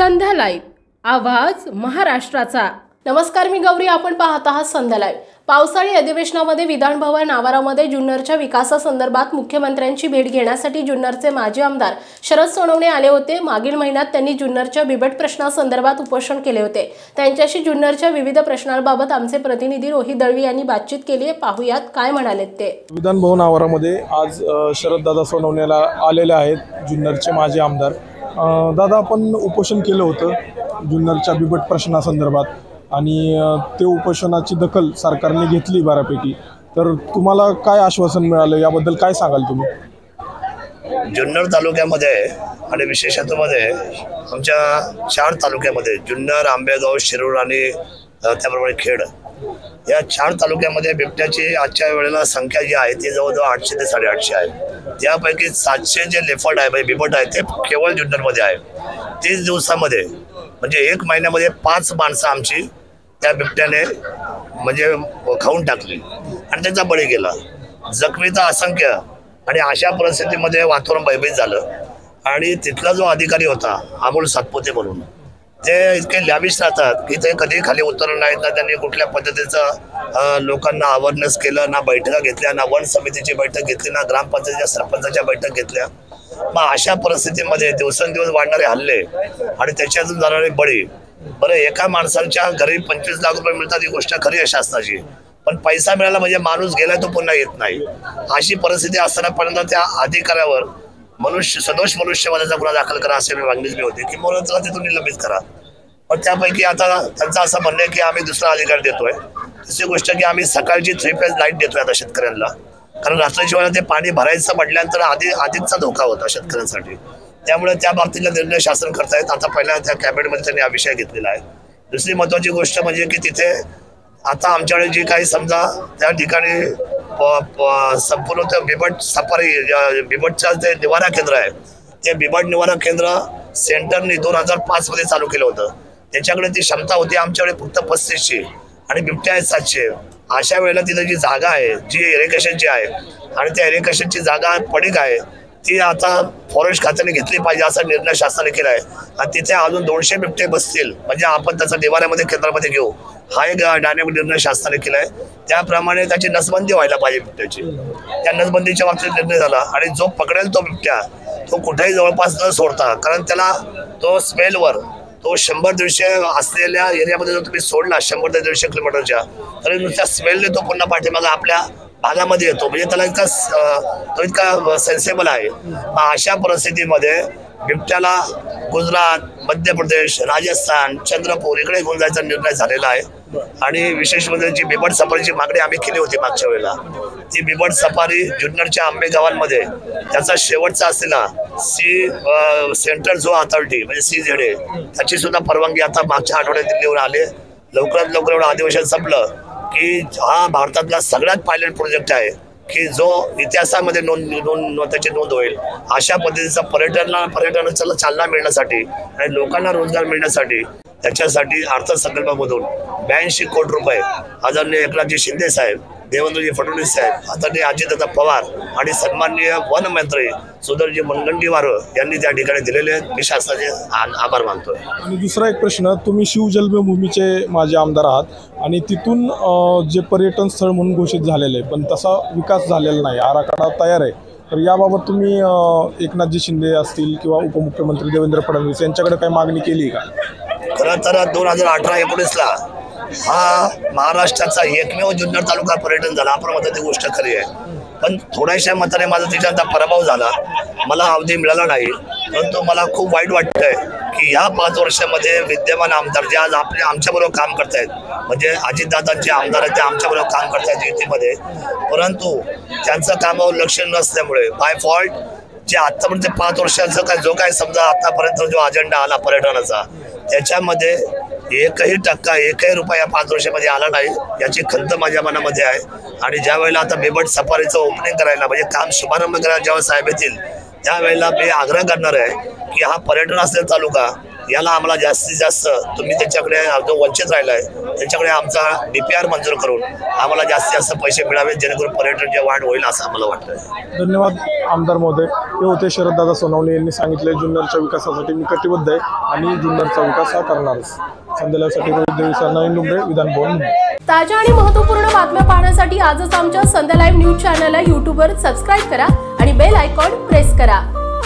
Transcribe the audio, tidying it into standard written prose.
संध्या live आवाज महाराष्ट्राचा। नमस्कार, मी गौरी, आपण पाहत आहात संध्या लाईव्ह। पावसाळी अधिवेशनामध्ये विधान भवन आवारामध्ये जुन्नरच्या विकासासंदर्भात मुख्यमंत्र्यांची भेट घेण्यासाठी जुन्नरचे माजी आमदार शरद सोनवणे आले होते। मागील महिन्यात त्यांनी जुन्नरच्या बिबट प्रश्नासंदर्भात उपोषण केले होते। त्यांच्याशी जुन्नरच्या विविध प्रश्नांबाबत आमचे प्रतिनिधी रोहित दळवी यांनी बातचीत केली आहे। पाहूयात काय म्हणाले ते। विधान भवन आवारामध्ये आज शरददादा सोनवणेला आलेले आहेत जुन्नरचे माजी आमदार। दादा, आपण उपोषण केलं होतं जुन्नरच्या बिबट प्रश्नासंदर्भात आणि ते उपोषणाची दखल सरकारने घेतली बऱ्यापैकी, तर तुम्हाला काय आश्वासन मिळालं याबद्दल काय सांगाल तुम्ही? जुन्नर तालुक्यामध्ये आणि विशेषत्वामध्ये आमच्या 4 तालुक्यामध्ये जुन्नर, आंबेगाव, शिरूर आणि त्याप्रमाणे खेड या 4 तालुक्यामध्ये बिबट्याची आजच्या वेळेला संख्या जी आहे ती जवळजवळ 800 ते 850 आहे। त्यापैकी 700 जे लेफर्ड आहे म्हणजे बिबट आहे ते केवळ जुन्नरमध्ये आहे। 30 दिवसामध्ये म्हणजे 1 महिन्यामध्ये 5 माणसं आमची त्या बिबट्याने म्हणजे खाऊन टाकली आणि त्यांचा बळी गेला। जखमीचा असंख्य आणि अशा परिस्थितीमध्ये वातावरण भयभीत झालं आणि तिथला जो अधिकारी होता अमोल सातपुते म्हणून, ते इतके लॅविश राहतात की ते कधी खाली उतरलं नाहीत ना त्यांनी कुठल्या पद्धतीचं लोकांना अवेअरनेस केलं, ना बैठका घेतल्या, ना वन समितीची बैठक घेतली, ना ग्रामपंचायतीच्या सरपंचाच्या बैठक घेतल्या। मग अशा परिस्थितीमध्ये दिवसेंदिवस वाढणारे हल्ले आणि त्याच्यातून जाणारे बळी, बरं एका माणसाच्या घरी 25 लाख रुपये मिळतात ही गोष्ट खरी आहे शासनाची, पण पैसा मिळाला म्हणजे माणूस गेला तो पुन्हा येत नाही। अशी परिस्थिती असताना पर्यंत त्या अधिकाऱ्यावर सदोष मनुष्यवधाचा गुन्हा दाखल करा असे मागणी होती की म्हणून त्याला तिथून निलंबित करा। पण त्यापैकी आता त्यांचं असं म्हणणं आहे की आम्ही दुसरा अधिकार देतोय। दुसरी गोष्ट की आम्ही सकाळची 3 फेज लाईट देतोय आता शेतकऱ्यांना, कारण रात्रीच्या वेळेला ते पाणी भरायचं म्हटल्यानंतर अधिकचा धोका होता शेतकऱ्यांसाठी। त्यामुळे त्या बाबतीतला निर्णय शासन करतायत। आता पहिल्या त्या कॅबिनेटमध्ये त्यांनी हा विषय घेतलेला आहे। दुसरी महत्त्वाची गोष्ट म्हणजे की तिथे आता आमच्याकडे जी काही समजा त्या ठिकाणी संपूर्ण ते बिबट सफारी बिबटचं जे निवारा केंद्र आहे ते बिबट निवारा केंद्र सेंटरने 2005 मध्ये चालू केलं होतं। त्याच्याकडे ती क्षमता होती आमच्याकडे फक्त 35ची आणि बिबट्या आहेत 700। अशा वेळेला तिथे जी जागा आहे जी इरिगेशनची आहे आणि त्या इरिगेशनची जागा पडीक आहे ती आता फॉरेस्ट खात्याने घेतली पाहिजे असा निर्णय शासनाने केला आहे आणि तिथे अजून 200 बिबटे बसतील म्हणजे आपण त्याचा निवाऱ्यामध्ये केंद्रामध्ये घेऊ हा एक डायनॅमिक निर्णय शासनाने केला आहे। त्याप्रमाणे त्याची नसबंदी व्हायला पाहिजे बिबट्याची। त्या नसबंदीच्या बाबतीत निर्णय झाला आणि जो पकडेल तो बिबट्या तो कुठेही जवळपास न सोडता, कारण त्याला तो स्मेलवर तो 100-150 असलेल्या एरियामध्ये जर तुम्ही सोडला 100 ते 150 किलोमीटरच्या, तरी नुसत्या स्मेलने तो पुन्हा पाठीमागे आपल्या भागामध्ये येतो, म्हणजे त्याला तो इतका सेन्सेबल आहे। अशा परिस्थितीमध्ये बिबट्याला गुजरात, मध्य प्रदेश, राजस्थान, चंद्रपूर इकडे घेऊन जायचा निर्णय झालेला आहे। आणि विशेष म्हणजे जी बिबट सफारीची मागणी आम्ही केली होती मागच्या वेळेला, ती बिबट सफारी जुन्नरच्या आंबेगावांमध्ये त्याचा शेवटचा असलेला सेंट्रल झो अथॉरिटी म्हणजे CZA त्याची सुद्धा परवानगी आता मागच्या आठवड्यात दिल्लीवर आले। लवकरात लवकर एवढं अधिवेशन संपलं की हा भारतातला सगळ्यात पायलट प्रोजेक्ट आहे की जो इतिहासामध्ये त्याची नोंद होईल। अशा पद्धतीचा पर्यटनाला चालना मिळण्यासाठी आणि लोकांना रोजगार मिळण्यासाठी त्याच्यासाठी अर्थसंकल्पामधून 82 कोटी रुपये आदरणीय एकनाथजी शिंदे साहेब, देवेंद्रजी फडणवीस साहेब, आदरणीय अजितदादा पवार आणि सन्माननीय वनमंत्री सुधीरजी मुनगंटीवार यांनी त्या ठिकाणी दिलेले आहेत। मी शासनाचे आभार मानतोय। आणि दुसरा एक प्रश्न, तुम्ही शिवजन्मभूमीचे माजी आमदार आहात आणि तिथून जे पर्यटन स्थळ म्हणून घोषित झालेलं आहे पण तसा विकास झालेला नाही, आराखडा तयार आहे, तर याबाबत तुम्ही एकनाथजी शिंदे असतील किंवा उपमुख्यमंत्री देवेंद्र फडणवीस यांच्याकडे काही मागणी केली का? खरं तर 2018-19ला हा महाराष्ट्राचा एकमेव जुन्नर तालुका पर्यटन झाला। आपण म्हणतो ती गोष्ट खरी आहे, पण थोड्याशा मताने माझा त्याच्यात पराभव झाला, मला अवधी मिळाला नाही। परंतु मला खूप वाईट वाटतंय की ह्या 5 वर्षामध्ये विद्यमान आमदार जे आज आमच्याबरोबर काम करतायत, म्हणजे अजितदादांचे आमदार आहेत ते आमच्याबरोबर काम करतायत युतीमध्ये, परंतु त्यांचं कामावर लक्ष नसल्यामुळे बाय फॉल्ट जे आतापर्यंत 5 वर्षांचा जो काय समजा आतापर्यंत जो अजेंडा आला पर्यटनाचा त्याच्यामध्ये 1% 1 रुपया या 5 वर्षामध्ये आला नाही, याची खंत माझ्या मनामध्ये आहे। आणि ज्या वेळेला आता बिबट सफारीचं ओपनिंग करायला म्हणजे काम शुभारंभ करायला जेव्हा साहेब येतील त्यावेळेला मी आग्रह करणार आहे की हा पर्यटन असलेला तालुका याला आम्हाला जास्तीत जास्त तुम्ही त्यांच्याकडे जो वंचित राहिला आहे त्यांच्याकडे आमचा DPR मंजूर करून आम्हाला जास्तीत जास्त पैसे मिळावे, जेणेकरून पर्यटन जे वाढ होईल असं आम्हाला वाटतं. धन्यवाद आमदार महोदय. हे होते शरददादा सोनवणे यांनी सांगितले जुन्नरच्या विकासासाठी मी कटिबद्ध आहे आणि जुन्नरचा विकास हा करणारच. संध्यासाठी रोहित देवीसर, नवीन डुंबरे, विधान भवन, मुंबई. ताज्या आणि महत्त्वपूर्ण बातम्या पाहण्यासाठी आजच आमच्या संध्या लाईव्ह न्यूज चॅनलला यूट्यूबवर सबस्क्राईब करा आणि बेल आयकॉन प्रेस करा.